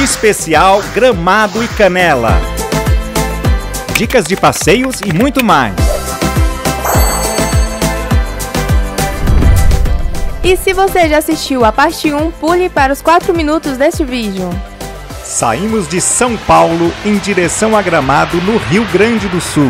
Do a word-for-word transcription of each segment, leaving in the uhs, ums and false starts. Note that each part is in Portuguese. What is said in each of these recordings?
Especial Gramado e Canela. Dicas de passeios e muito mais. E se você já assistiu a parte um, pule para os quatro minutos deste vídeo. Saímos de São Paulo em direção a Gramado, no Rio Grande do Sul.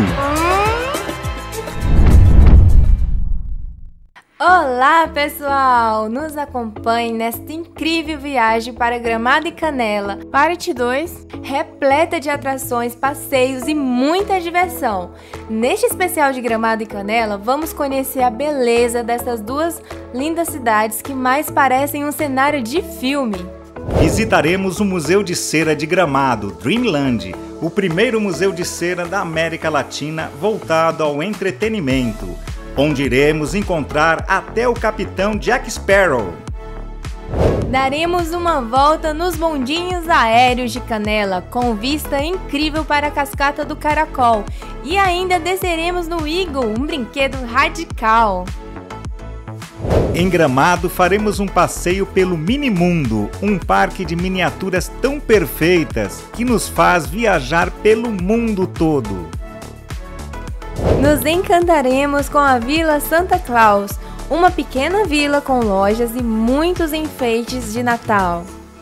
Olá pessoal, nos acompanhe nesta incrível viagem para Gramado e Canela, parte dois, repleta de atrações, passeios e muita diversão. Neste especial de Gramado e Canela, vamos conhecer a beleza dessas duas lindas cidades que mais parecem um cenário de filme. Visitaremos o Museu de Cera de Gramado, Dreamland, o primeiro museu de cera da América Latina voltado ao entretenimento, onde iremos encontrar até o capitão Jack Sparrow. Daremos uma volta nos bondinhos aéreos de Canela, com vista incrível para a Cascata do Caracol. E ainda desceremos no Eagle, um brinquedo radical. Em Gramado faremos um passeio pelo Minimundo, um parque de miniaturas tão perfeitas que nos faz viajar pelo mundo todo. Nos encantaremos com a Vila Santa Claus, uma pequena vila com lojas e muitos enfeites de Natal.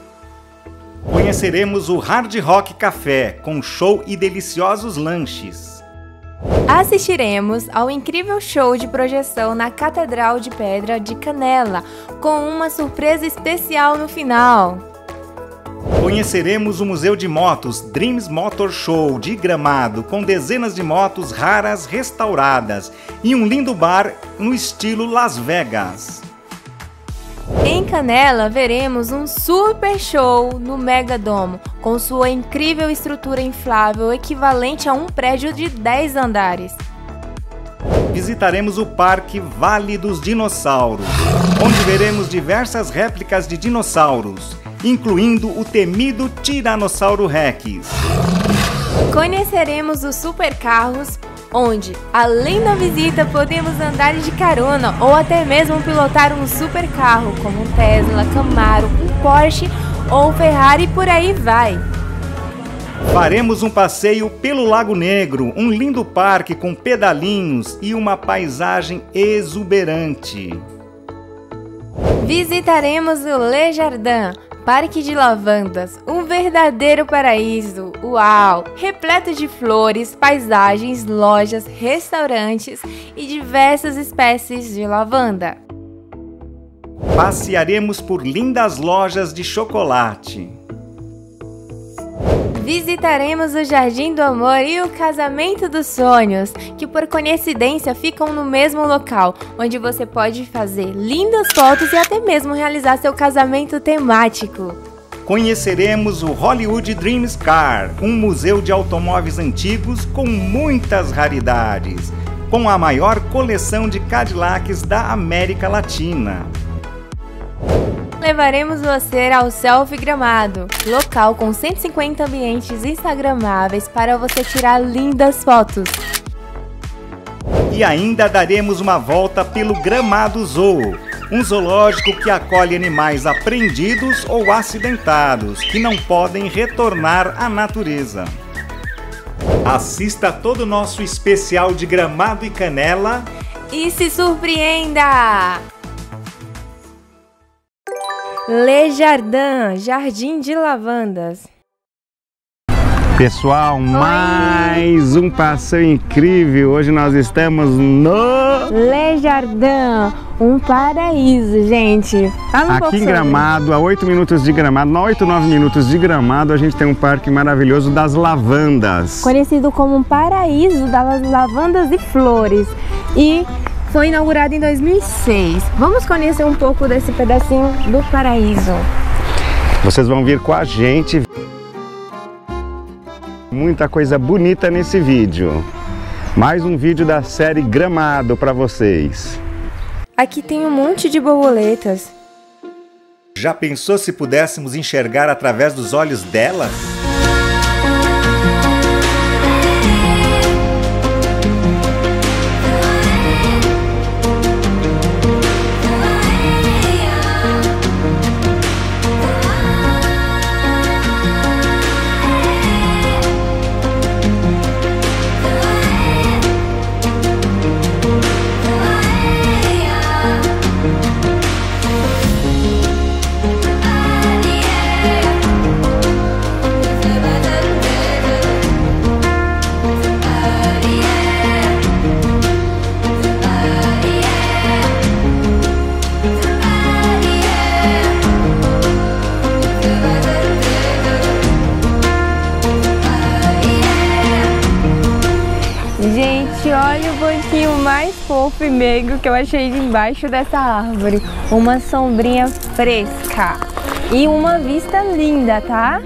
Conheceremos o Hard Rock Café, com show e deliciosos lanches. Assistiremos ao incrível show de projeção na Catedral de Pedra de Canela, com uma surpresa especial no final. Conheceremos o Museu de Motos Dreams Motor Show de Gramado, com dezenas de motos raras restauradas e um lindo bar no estilo Las Vegas. Em Canela veremos um super show no Megadomo, com sua incrível estrutura inflável equivalente a um prédio de dez andares. Visitaremos o Parque Vale dos Dinossauros, onde veremos diversas réplicas de dinossauros, incluindo o temido Tiranossauro Rex. Conheceremos os supercarros, onde, além da visita, podemos andar de carona ou até mesmo pilotar um supercarro, como um Tesla, Camaro, um Porsche ou Ferrari e por aí vai. Faremos um passeio pelo Lago Negro, um lindo parque com pedalinhos e uma paisagem exuberante. Visitaremos o Le Jardin, Parque de Lavandas, um verdadeiro paraíso, uau! Repleto de flores, paisagens, lojas, restaurantes e diversas espécies de lavanda. Passearemos por lindas lojas de chocolate. Visitaremos o Jardim do Amor e o Casamento dos Sonhos, que por coincidência ficam no mesmo local, onde você pode fazer lindas fotos e até mesmo realizar seu casamento temático. Conheceremos o Hollywood Dreams Car, um museu de automóveis antigos com muitas raridades, com a maior coleção de Cadillacs da América Latina. Levaremos você ao Selfie Gramado, local com cento e cinquenta ambientes instagramáveis para você tirar lindas fotos. E ainda daremos uma volta pelo Gramado Zoo, um zoológico que acolhe animais apreendidos ou acidentados, que não podem retornar à natureza. Assista todo o nosso especial de Gramado e Canela e se surpreenda! Le Jardin, Jardim de Lavandas. Pessoal, mais um passeio incrível. Hoje nós estamos no Le Jardin, um paraíso, gente. Fala um Aqui em Gramado, a oito minutos de Gramado, oito, nove minutos de Gramado, a gente tem um parque maravilhoso das lavandas. Conhecido como um paraíso das lavandas e flores. E foi inaugurado em dois mil e seis. Vamos conhecer um pouco desse pedacinho do paraíso. Vocês vão vir com a gente. Muita coisa bonita nesse vídeo. Mais um vídeo da série Gramado para vocês. Aqui tem um monte de borboletas. Já pensou se pudéssemos enxergar através dos olhos dela? mais fofo e meigo que eu achei embaixo dessa árvore. Uma sombrinha fresca e uma vista linda, tá?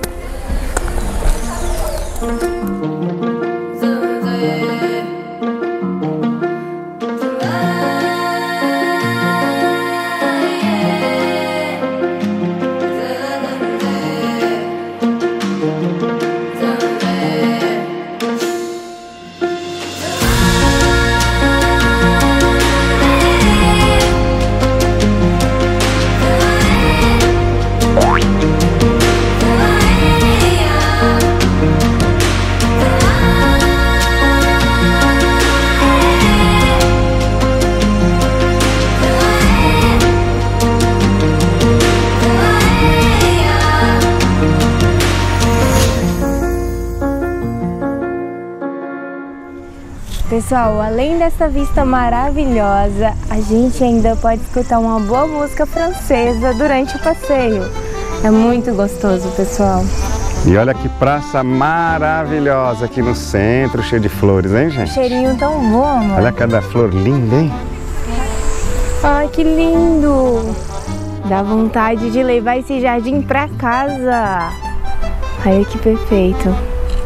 Pessoal, além dessa vista maravilhosa, a gente ainda pode escutar uma boa música francesa durante o passeio. É muito gostoso, pessoal. E olha que praça maravilhosa aqui no centro, cheia de flores, hein, gente? Cheirinho tão bom, amor. Olha cada flor linda, hein? Ai, que lindo! Dá vontade de levar esse jardim pra casa. Olha que perfeito.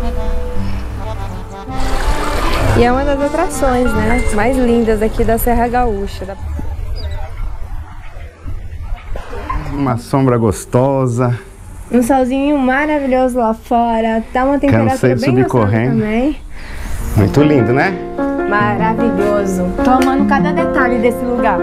E é uma das atrações, né, mais lindas aqui da Serra Gaúcha. Uma sombra gostosa. Um solzinho maravilhoso lá fora. Tá uma temperatura bem gostosa também. Muito lindo, né? Maravilhoso. Tô amando cada detalhe desse lugar.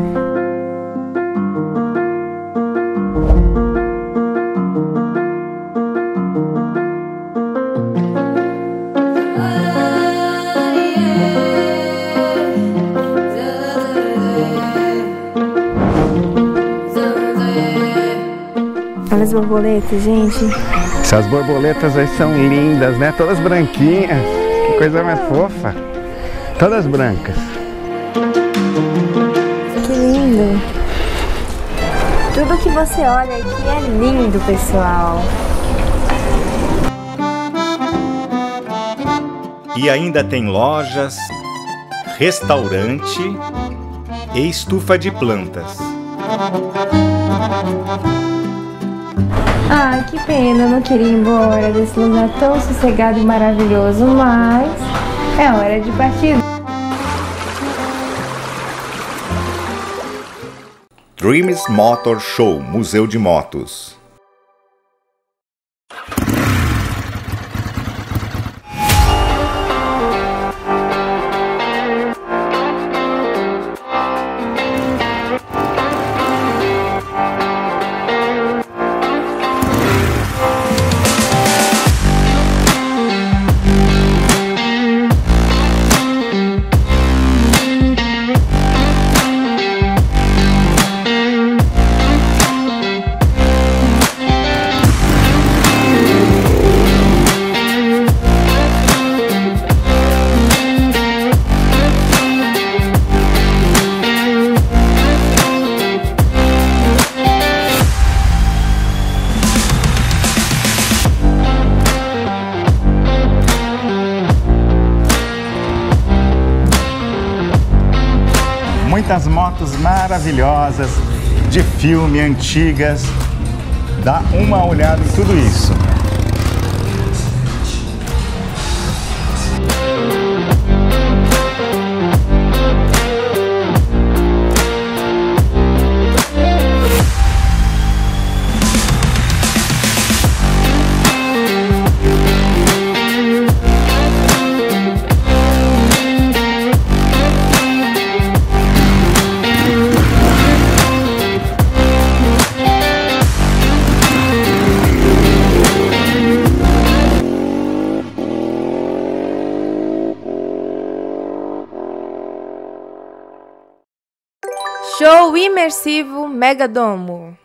Olha as borboletas, gente. Essas borboletas aí são lindas, né? Todas branquinhas. Que coisa mais fofa. Todas brancas. Que lindo. Tudo que você olha aqui é lindo, pessoal. E ainda tem lojas, restaurante e estufa de plantas. Ah, que pena, eu não queria ir embora desse lugar tão sossegado e maravilhoso, mas é hora de partir. Dreams Motor Show, Museu de Motos. Muitas motos maravilhosas, de filme, antigas. Dá uma olhada em tudo isso. Show imersivo Megadomo.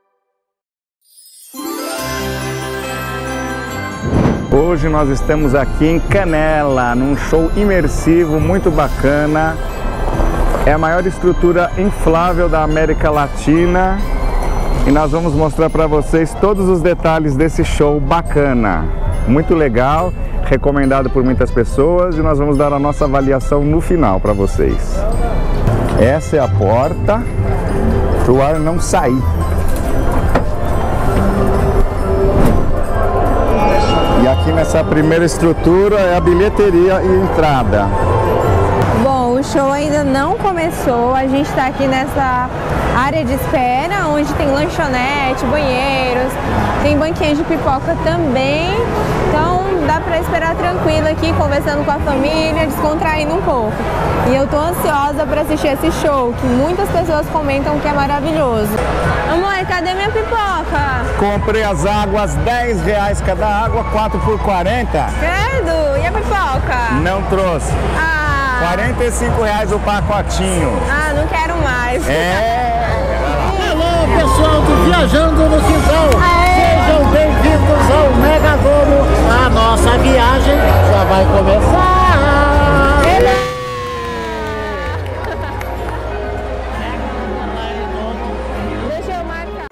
Hoje nós estamos aqui em Canela, num show imersivo muito bacana. É a maior estrutura inflável da América Latina e nós vamos mostrar para vocês todos os detalhes desse show bacana. Muito legal. recomendado por muitas pessoas e nós vamos dar a nossa avaliação no final para vocês. Essa é a porta para o ar não sair. E aqui nessa primeira estrutura é a bilheteria e entrada. Bom, o show ainda não começou, a gente está aqui nessa área de espera, onde tem lanchonete, banheiros, tem banquinha de pipoca também, então dá para esperar tranquilo aqui, conversando com a família, descontraindo um pouco. E eu tô ansiosa para assistir esse show, que muitas pessoas comentam que é maravilhoso. Amor, cadê minha pipoca? Comprei as águas, dez reais cada água, quatro por quarenta. Credo, e a pipoca? Não trouxe. Ah. quarenta e cinco reais o pacotinho. Ah, não quero mais. É. Alô, pessoal do Viajando no Quintal. Aê. Sejam bem-vindos ao Megadomo. A nossa viagem já vai começar. Ele... Deixa eu marcar.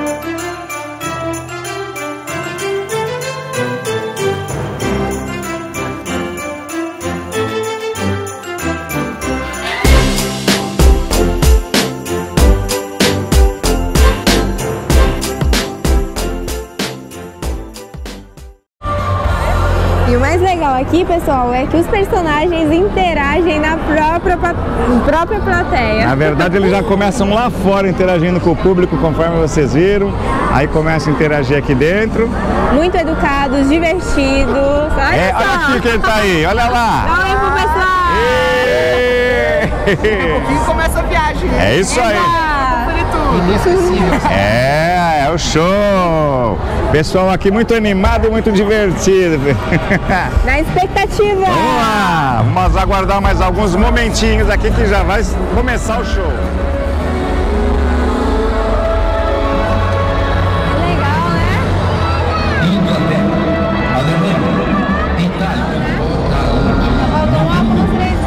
E o mais legal aqui, pessoal, é que os personagens interagem na própria, própria plateia. Na verdade, eles já começam lá fora interagindo com o público, conforme vocês viram. Aí começam a interagir aqui dentro. Muito educados, divertidos. Olha É, só. olha aqui quem tá aí, olha lá. Dá um oi pro pessoal. Daqui a pouquinho começa a viagem. É isso aí. É, é o show. Pessoal aqui muito animado, muito divertido. Na expectativa. Vamos lá, vamos aguardar mais alguns momentinhos aqui que já vai começar o show. Legal, né? Inglaterra, Alemanha, Itália, Faltou um óculos três.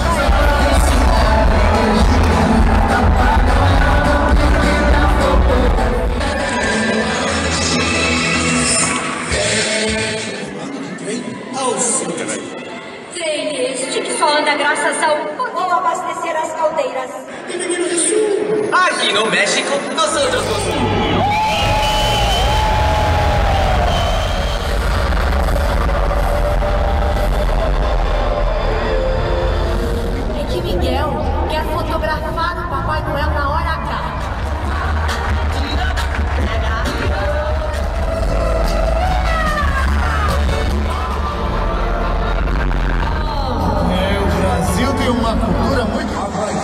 Trem este que só anda graças ao... Vou abastecer as caldeiras. Aqui no México, nós outros consumimos. É que Miguel quer fotografar o Papai Noel na hora H. É, o Brasil tem uma cultura muito...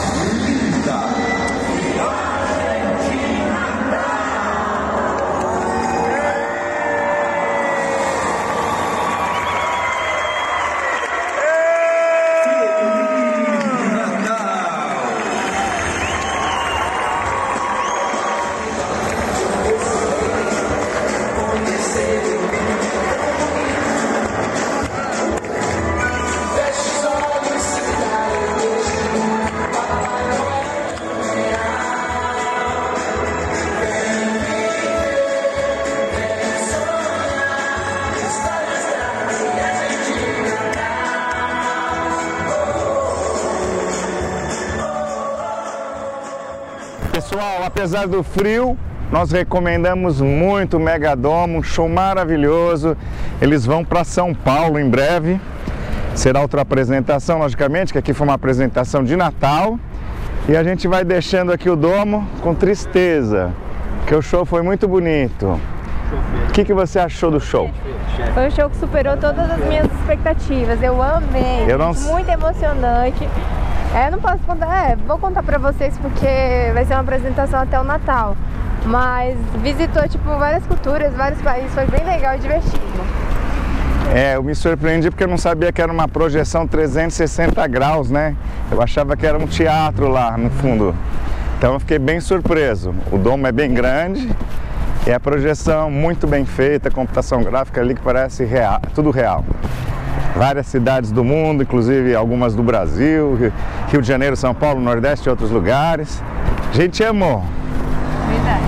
Pessoal, apesar do frio, nós recomendamos muito o Megadomo, um show maravilhoso. Eles vão para São Paulo em breve. Será outra apresentação, logicamente, que aqui foi uma apresentação de Natal. E a gente vai deixando aqui o domo com tristeza, porque o show foi muito bonito. O que, que você achou do show? Foi um show que superou todas as minhas expectativas. Eu amei. Eu não... Muito emocionante. É, não posso contar, é, vou contar pra vocês porque vai ser uma apresentação até o Natal. Mas visitou, tipo, várias culturas, vários países, foi bem legal e divertido. É, eu me surpreendi porque eu não sabia que era uma projeção trezentos e sessenta graus, né? Eu achava que era um teatro lá no fundo. Então eu fiquei bem surpreso. O domo é bem grande e a projeção muito bem feita, computação gráfica ali que parece real, tudo real. Várias cidades do mundo, inclusive algumas do Brasil, Rio de Janeiro, São Paulo, Nordeste e outros lugares. A gente amou. Verdade.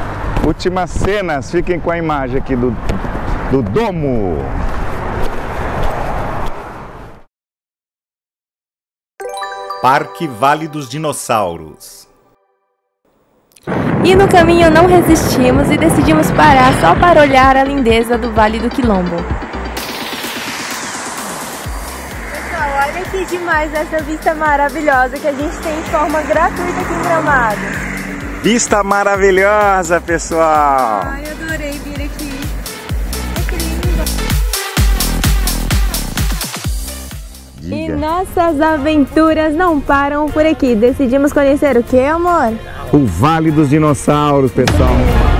Últimas cenas, fiquem com a imagem aqui do, do domo. Parque Vale dos Dinossauros. E no caminho não resistimos e decidimos parar só para olhar a lindeza do Vale do Quilombo. Pessoal, olha que demais essa vista maravilhosa que a gente tem de forma gratuita aqui em Gramado. Vista maravilhosa, pessoal! Ai, adorei vir aqui. É lindo. E nossas aventuras não param por aqui. Decidimos conhecer o que, amor? O Vale dos Dinossauros, pessoal.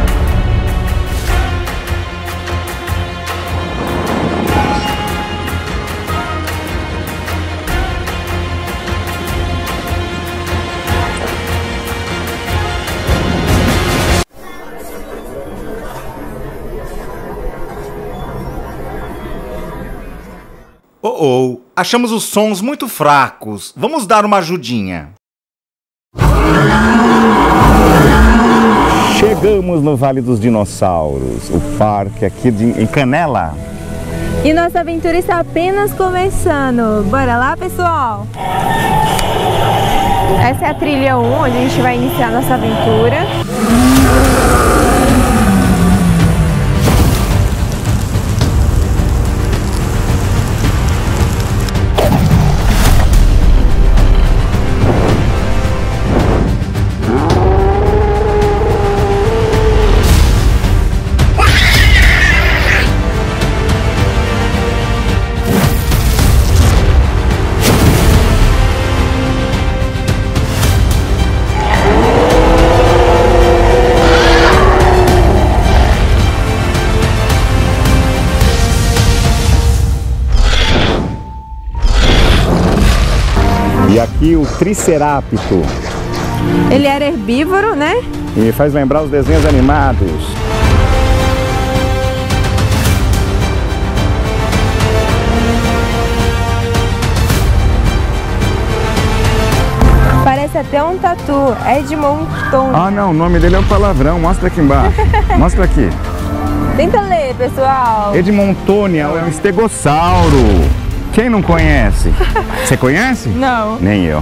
Oh, oh, achamos os sons muito fracos. Vamos dar uma ajudinha. Chegamos no Vale dos Dinossauros, o parque aqui de, em Canela. E nossa aventura está apenas começando. Bora lá, pessoal? Essa é a trilha um, onde a gente vai iniciar nossa aventura. E aqui o Tricerapto. Ele era herbívoro, né? E me faz lembrar os desenhos animados. Parece até um tatu. Edmonton. Ah, não, o nome dele é um palavrão. Mostra aqui embaixo. Mostra aqui. Tenta ler, pessoal. Edmontônia é um estegossauro. Quem não conhece? Você conhece? Não. Nem eu.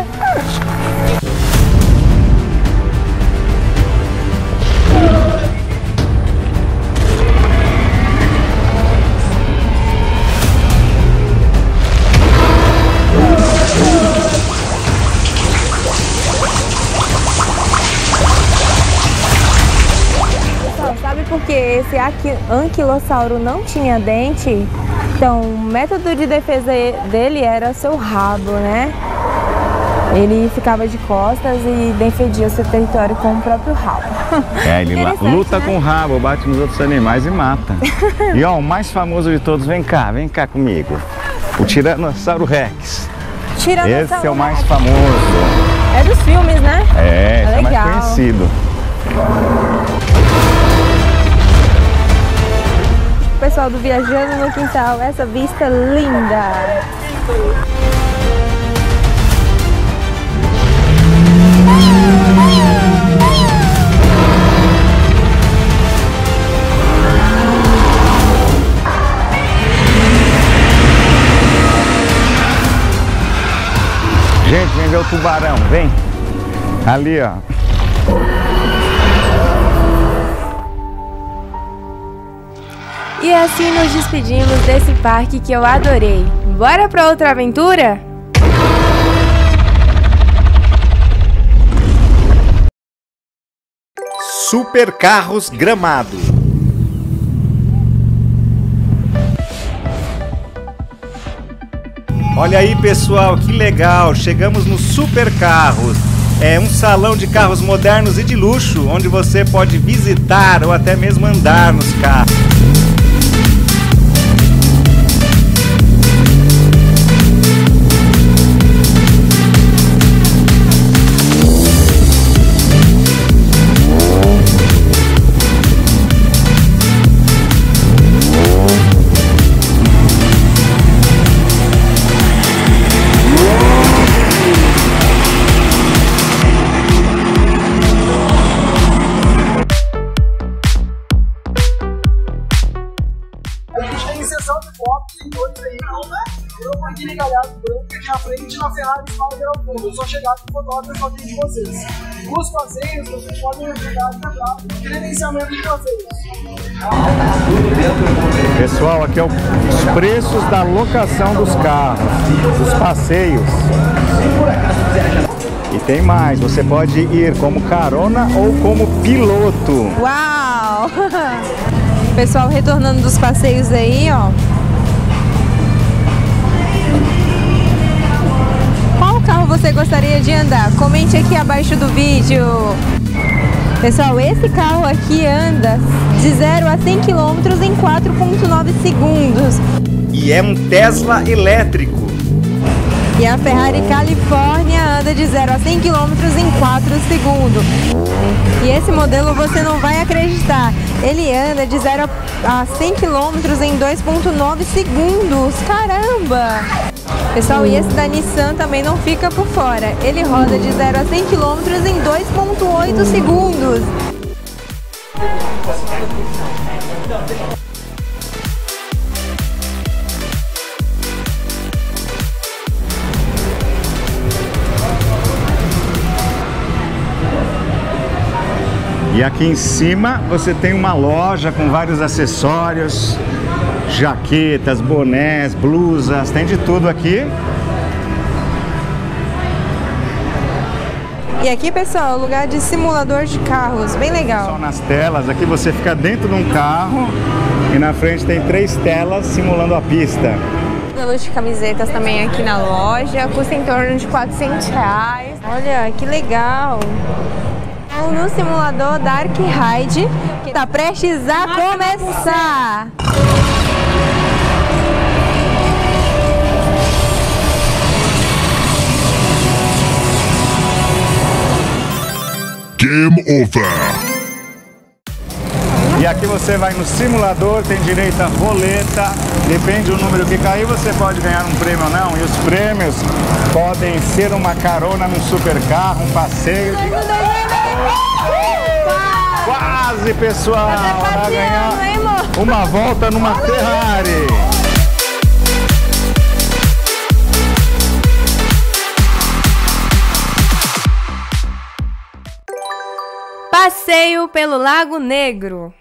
Pessoal, sabe por que esse anquilossauro não tinha dente? Então, o método de defesa dele era seu rabo, né? Ele ficava de costas e defendia seu território com o próprio rabo. É, ele luta, né? Com o rabo, bate nos outros animais e mata. E ó, o mais famoso de todos, vem cá, vem cá comigo. O Tiranossauro Rex. Tiranossauro Esse é o mais Rex. famoso. É dos filmes, né? É, esse é, é o mais legal. conhecido. Pessoal do Viajando no Quintal, essa vista linda! Gente, vem ver o tubarão, vem! Ali, ó. E assim nos despedimos desse parque que eu adorei. Bora pra outra aventura? Super Carros Gramado. Olha aí, pessoal, que legal! Chegamos no Super Carros. É um salão de carros modernos e de luxo, onde você pode visitar ou até mesmo andar nos carros. A gente tem sessão de fotos em dois veículos, né? Lamborghini Gallardo branca de na frente e na Ferrari Spider ao fundo. É só chegar com o fotógrafo só tem de vocês. Os passeios vocês podem pegar e comprar o credenciamento de vocês. Pessoal, aqui é os preços da locação dos carros, dos passeios. E tem mais, você pode ir como carona ou como piloto. Uau! Pessoal retornando dos passeios aí, ó. Qual carro você gostaria de andar? Comente aqui abaixo do vídeo. Pessoal, esse carro aqui anda de zero a cem quilômetros em quatro vírgula nove segundos. E é um Tesla elétrico. E a Ferrari Califórnia anda de zero a cem quilômetros em quatro segundos. E esse modelo você não vai acreditar. Ele anda de zero a cem quilômetros em dois vírgula nove segundos. Caramba! Pessoal, e esse da Nissan também não fica por fora. Ele roda de zero a cem quilômetros em dois vírgula oito segundos. E aqui em cima você tem uma loja com vários acessórios, jaquetas, bonés, blusas, tem de tudo aqui. E aqui, pessoal, é o lugar de simulador de carros, bem legal. Só nas telas, aqui você fica dentro de um carro e na frente tem três telas simulando a pista. Modelos de camisetas também aqui na loja, custa em torno de quatrocentos reais. Olha, que legal! No simulador Dark Ride, que está prestes a começar. Game over. E aqui você vai no simulador, tem direito a roleta, depende do número que cair, você pode ganhar um prêmio ou não. E os prêmios podem ser uma carona num supercarro, um passeio. Quase, pessoal, para ganhar uma volta numa Ferrari. Passeio pelo Lago Negro.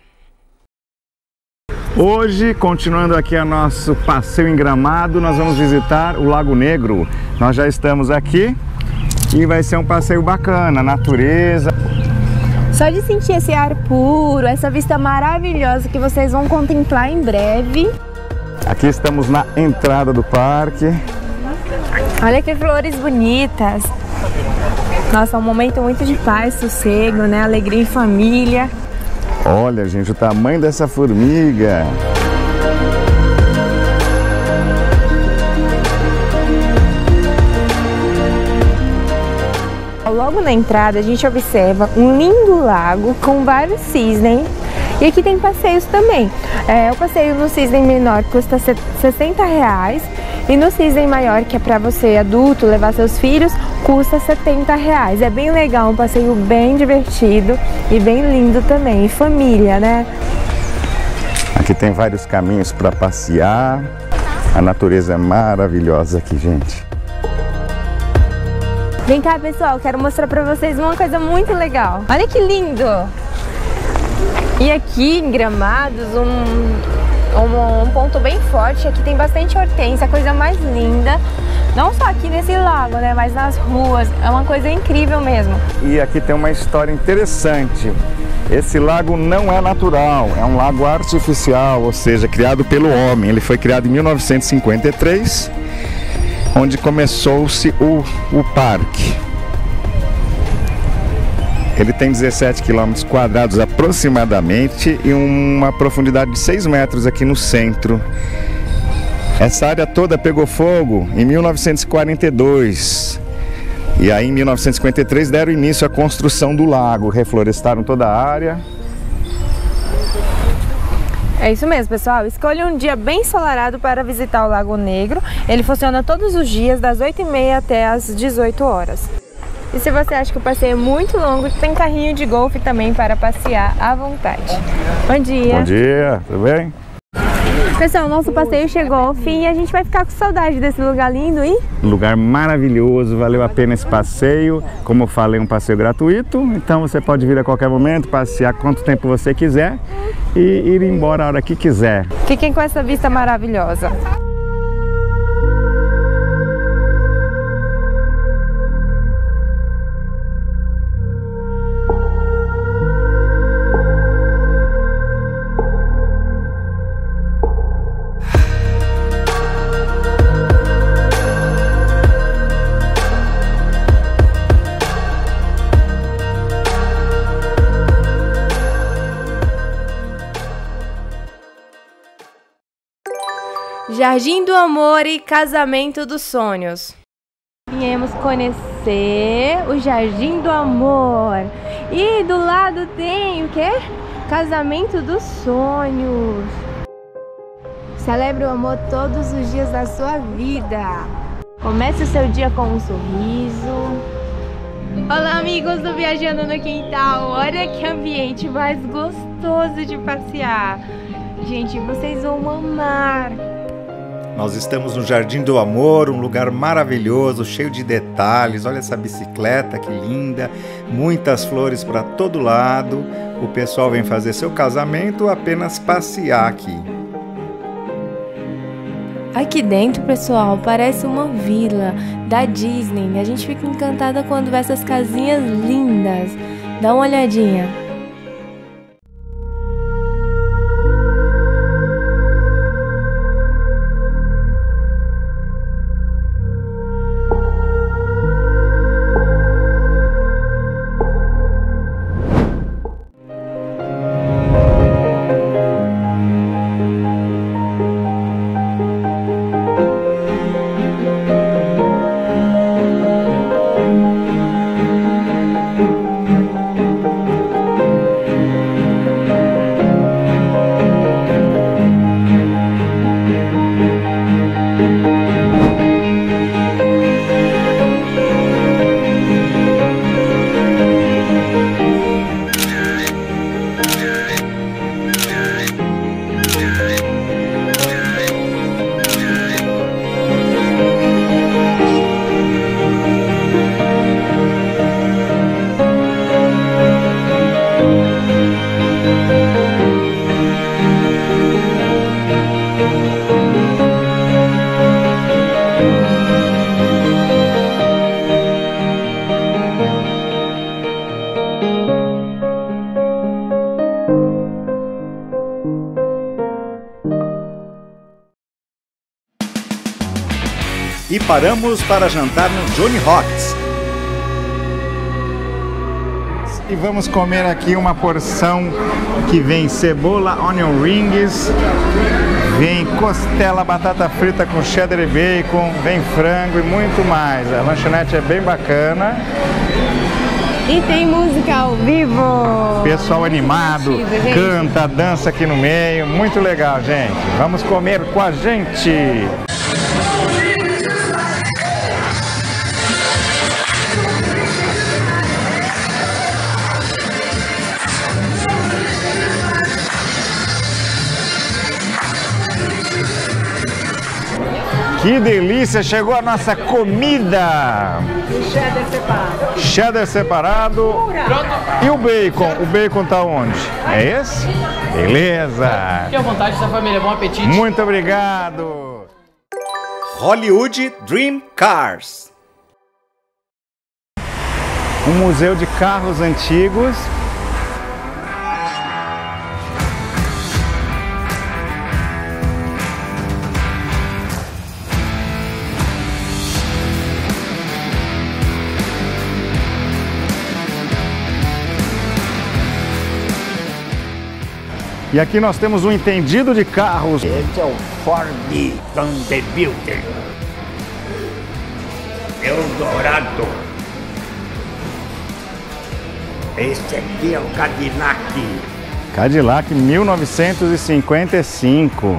Hoje, continuando aqui o nosso passeio em Gramado, nós vamos visitar o Lago Negro. Nós já estamos aqui e vai ser um passeio bacana, natureza. Só de sentir esse ar puro, essa vista maravilhosa que vocês vão contemplar em breve. Aqui estamos na entrada do parque. Olha que flores bonitas. Nossa, é um momento muito de paz, sossego, né? Alegria em família. Olha, gente, o tamanho dessa formiga. Logo na entrada a gente observa um lindo lago com vários cisnes. E aqui tem passeios também. É, o passeio no cisne menor custa sessenta reais. E no cisne maior, que é para você adulto levar seus filhos, custa setenta reais. É bem legal, um passeio bem divertido e bem lindo também. E família, né? Aqui tem vários caminhos para passear. A natureza é maravilhosa aqui, gente. Vem cá, pessoal, quero mostrar pra vocês uma coisa muito legal. Olha que lindo! E aqui em Gramados, um, um, um ponto bem forte, aqui tem bastante hortênsia, a coisa mais linda. Não só aqui nesse lago, né, mas nas ruas. É uma coisa incrível mesmo. E aqui tem uma história interessante. Esse lago não é natural, é um lago artificial, ou seja, criado pelo homem. Ele foi criado em mil novecentos e cinquenta e três. Onde começou-se o, o parque. Ele tem dezessete quilômetros quadrados aproximadamente e uma profundidade de seis metros aqui no centro. Essa área toda pegou fogo em mil novecentos e quarenta e dois. E aí em mil novecentos e cinquenta e três deram início à construção do lago, reflorestaram toda a área. É isso mesmo, pessoal. Escolha um dia bem ensolarado para visitar o Lago Negro. Ele funciona todos os dias, das oito e meia até as dezoito horas. E se você acha que o passeio é muito longo, tem carrinho de golfe também para passear à vontade. Bom dia! Bom dia, tudo bem? Pessoal, nosso passeio chegou ao fim e a gente vai ficar com saudade desse lugar lindo, hein? Lugar maravilhoso, valeu a pena esse passeio. Como eu falei, um passeio gratuito, então você pode vir a qualquer momento, passear quanto tempo você quiser e ir embora a hora que quiser. Fiquem com essa vista maravilhosa. Jardim do Amor e Casamento dos Sonhos. Viemos conhecer o Jardim do Amor. E do lado tem o quê? Casamento dos Sonhos. Celebre o amor todos os dias da sua vida. Comece o seu dia com um sorriso. Olá, amigos do Viajando no Quintal. Olha que ambiente mais gostoso de passear. Gente, vocês vão amar. Nós estamos no Jardim do Amor, um lugar maravilhoso, cheio de detalhes. Olha essa bicicleta, que linda. Muitas flores para todo lado. O pessoal vem fazer seu casamento ou apenas passear aqui. Aqui dentro, pessoal, parece uma vila da Disney. A gente fica encantada quando vê essas casinhas lindas. Dá uma olhadinha. E paramos para jantar no Johnny Rocks. E vamos comer aqui uma porção que vem cebola, onion rings, vem costela, batata frita com cheddar e bacon, vem frango e muito mais. A lanchonete é bem bacana. E tem música ao vivo. Pessoal animado, canta, dança aqui no meio. Muito legal, gente. Vamos comer com a gente. Que delícia! Chegou a nossa comida! E cheddar separado. Cheddar separado. E o bacon? O bacon tá onde? É esse? Beleza! Fique à vontade, sua família. Bom apetite. Muito obrigado! Hollywood Dream Cars. Um museu de carros antigos. E aqui nós temos um entendido de carros. Esse é o Ford Thunderbird Eldorado. Esse aqui é o Cadillac. Cadillac mil novecentos e cinquenta e cinco.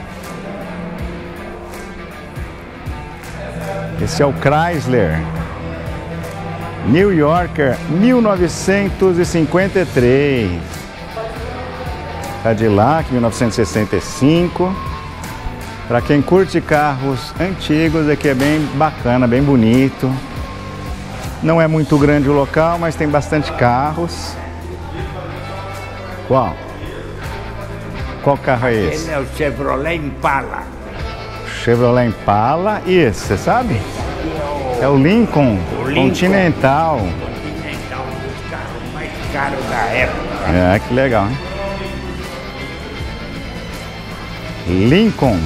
Esse é o Chrysler New Yorker mil novecentos e cinquenta e três. Cadillac mil novecentos e sessenta e cinco. Para quem curte carros antigos, aqui é bem bacana, bem bonito. Não é muito grande o local, mas tem bastante carros. Qual? Qual carro é esse? Ele é o Chevrolet Impala. Chevrolet Impala. E esse, você sabe? É o Lincoln, o Lincoln Continental. Continental, um dos carros mais caros da época. É, que legal, hein? Lincoln,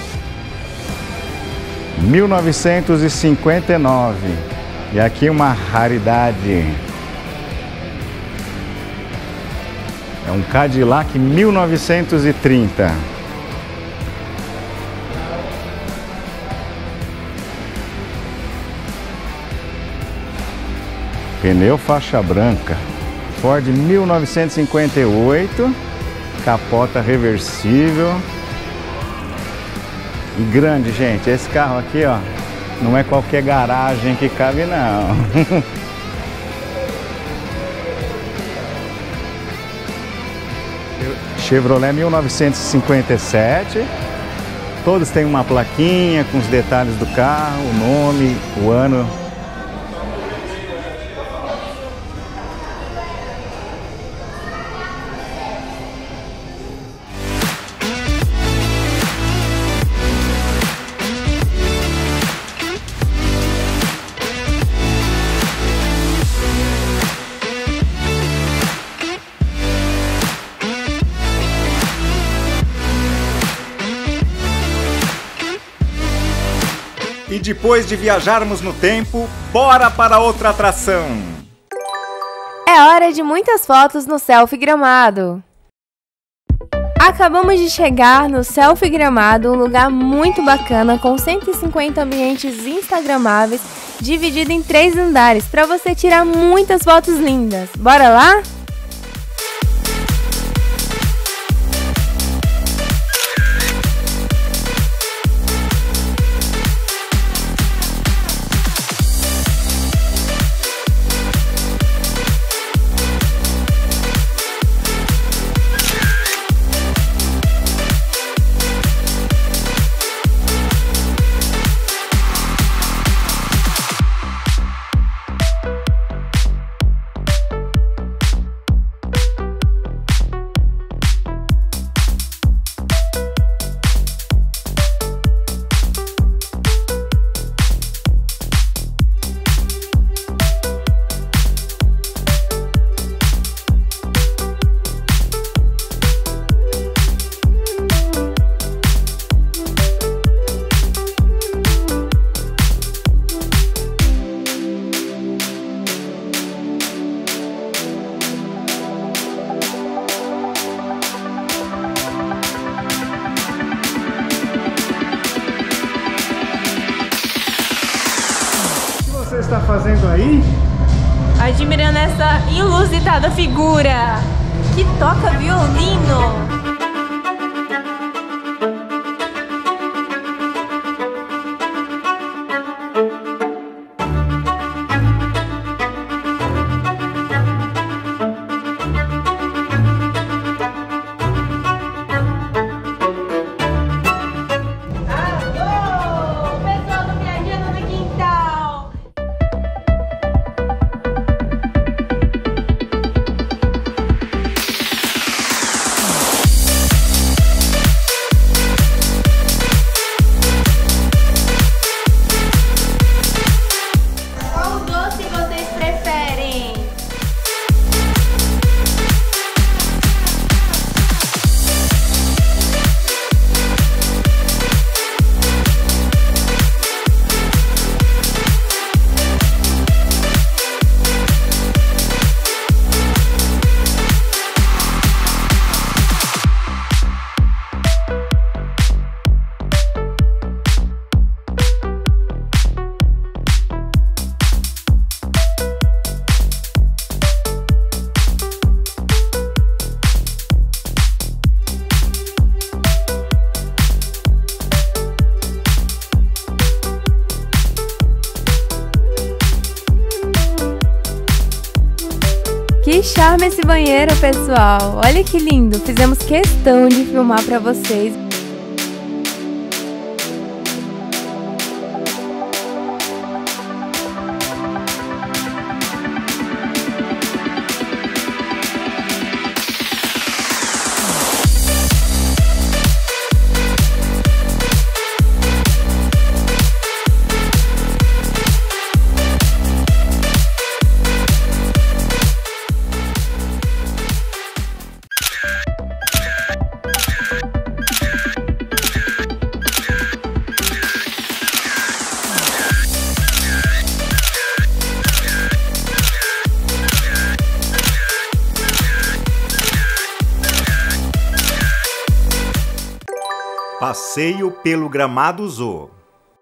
mil novecentos e cinquenta e nove. E aqui uma raridade. É um Cadillac mil novecentos e trinta. Pneu faixa branca. Ford mil novecentos e cinquenta e oito. Capota reversível. E grande, gente. Esse carro aqui, ó, não é qualquer garagem que cabe, não. Chevrolet mil novecentos e cinquenta e sete. Todos têm uma plaquinha com os detalhes do carro, o nome, o ano. E depois de viajarmos no tempo, bora para outra atração! É hora de muitas fotos no Selfie Gramado. Acabamos de chegar no Selfie Gramado, um lugar muito bacana com cento e cinquenta ambientes instagramáveis, dividido em três andares, para você tirar muitas fotos lindas. Bora lá? O que você está fazendo aí? Admirando essa inusitada figura que toca violino. Que charme esse banheiro, pessoal! Olha que lindo! Fizemos questão de filmar para vocês. Passeio pelo Gramado Zoo.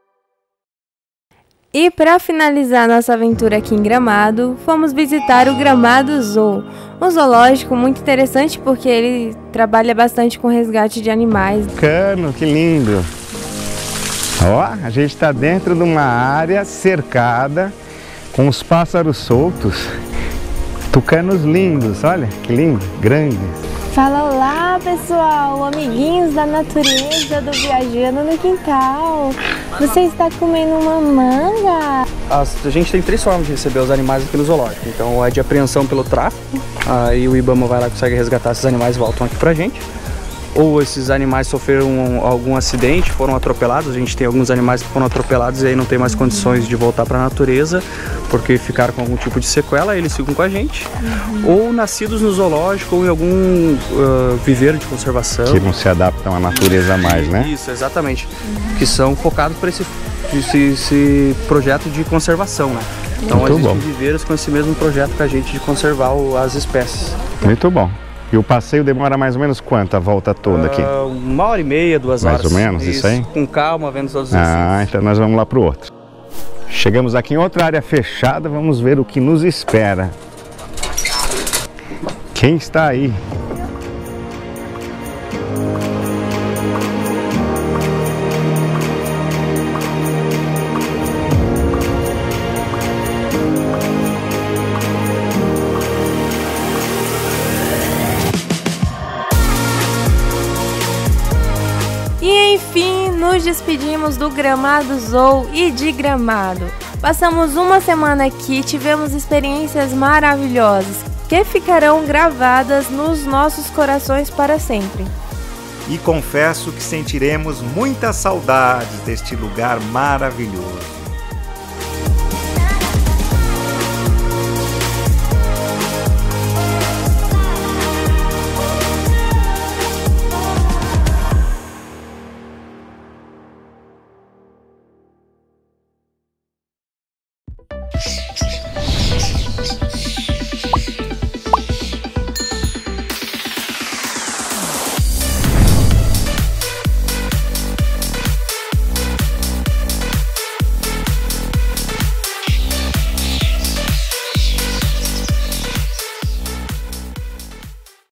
E para finalizar nossa aventura aqui em Gramado, fomos visitar o Gramado Zoo, um zoológico muito interessante porque ele trabalha bastante com resgate de animais. Cano, que lindo! Ó, a gente está dentro de uma área cercada com os pássaros soltos, tucanos lindos, olha que lindo, grandes. Fala olá pessoal, amiguinhos da natureza do Viajando no Quintal. Você está comendo uma manga? A gente tem três formas de receber os animais aqui no zoológico. Então é de apreensão pelo tráfico, aí o Ibama vai lá e consegue resgatar esses animais e voltam aqui pra gente. Ou esses animais sofreram algum acidente, foram atropelados. A gente tem alguns animais que foram atropelados e aí não tem mais condições de voltar para a natureza porque ficaram com algum tipo de sequela, eles ficam com a gente. Uhum. Ou nascidos no zoológico ou em algum uh, viveiro de conservação. Que não se adaptam à natureza mais, né? Isso, exatamente. Uhum. Que são focados para esse, esse, esse projeto de conservação, né? Então Muito existem bom. viveiros com esse mesmo projeto que a gente de conservar as espécies. Muito bom. E o passeio demora mais ou menos quanto a volta toda aqui? Uh, uma hora e meia, duas mais horas. Mais ou menos, isso, isso aí? Com calma, vendo todos os Ah, então nós vamos lá para o outro. Chegamos aqui em outra área fechada, vamos ver o que nos espera. Quem está aí? E enfim, nos despedimos do Gramado Zoo e de Gramado. Passamos uma semana aqui, tivemos experiências maravilhosas que ficarão gravadas nos nossos corações para sempre. E confesso que sentiremos muitas saudades deste lugar maravilhoso.